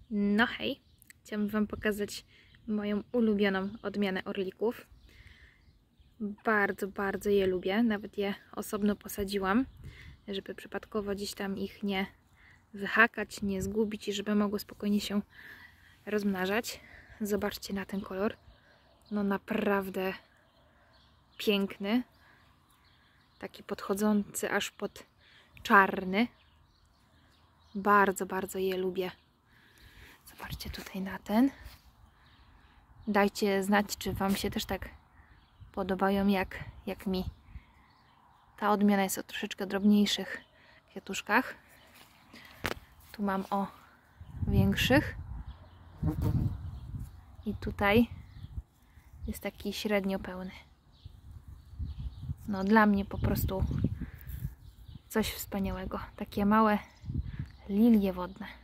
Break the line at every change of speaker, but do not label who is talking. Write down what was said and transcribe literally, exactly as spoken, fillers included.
No hej, chciałabym Wam pokazać moją ulubioną odmianę orlików. Bardzo, bardzo je lubię. Nawet je osobno posadziłam, żeby przypadkowo gdzieś tam ich nie wyhakać, nie zgubić i żeby mogły spokojnie się rozmnażać. Zobaczcie na ten kolor. No naprawdę piękny. Taki podchodzący aż pod czarny. Bardzo, bardzo je lubię. Zobaczcie tutaj na ten. Dajcie znać, czy Wam się też tak podobają jak, jak mi. Ta odmiana jest o troszeczkę drobniejszych kwiatuszkach. Tu mam o większych. I tutaj jest taki średnio pełny. No dla mnie po prostu coś wspaniałego. Takie małe lilie wodne.